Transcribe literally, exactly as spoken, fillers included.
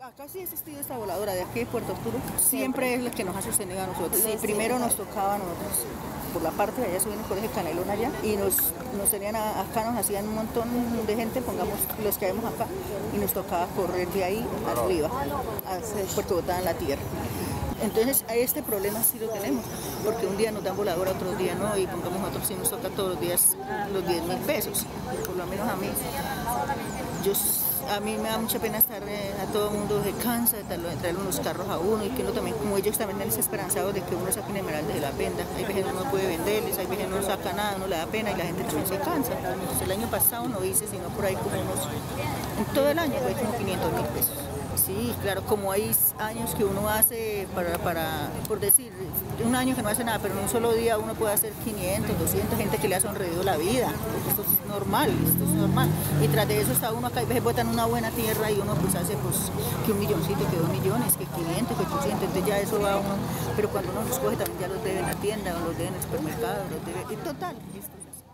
Acá sí ha existido esta voladora de aquí de Puerto Arturo, siempre es la que nos ha sostenido a nosotros. Sí, primero nos tocaba a nosotros, por la parte de allá subimos por ese canelón allá, y nos, nos tenían a, acá, nos hacían un montón de gente, pongamos los que vemos acá, y nos tocaba correr de ahí arriba, hacia Puerto Botán, la tierra. Entonces, a este problema sí lo tenemos, porque un día nos dan voladora, otro día no, y pongamos nosotros sí nos toca todos los días los diez mil pesos, por lo menos a mí. Yo, a mí me da mucha pena estar, eh, a todo el mundo se cansa de traer unos carros a uno, y que uno también, como ellos también están esperanzados de que uno saque esmeraldas de la venda. Hay veces uno no puede venderles, hay veces no saca nada, uno le da pena y la gente también se cansa. Entonces, el año pasado no hice, sino por ahí como unos, en todo el año fue como quinientos mil pesos. Sí, claro, como hay años que uno hace para, para, por decir, un año que no hace nada, pero en un solo día uno puede hacer quinientos, doscientos, gente que le ha sonreído la vida. Esto es normal, esto es normal. Y tras de eso está uno acá, y veces botan una buena tierra y uno pues hace pues que un milloncito, que dos millones, que quinientos, que ochocientos, entonces ya eso va uno, pero cuando uno los coge también ya los debe en la tienda, o los debe en el supermercado, los debe, y total, esto es así.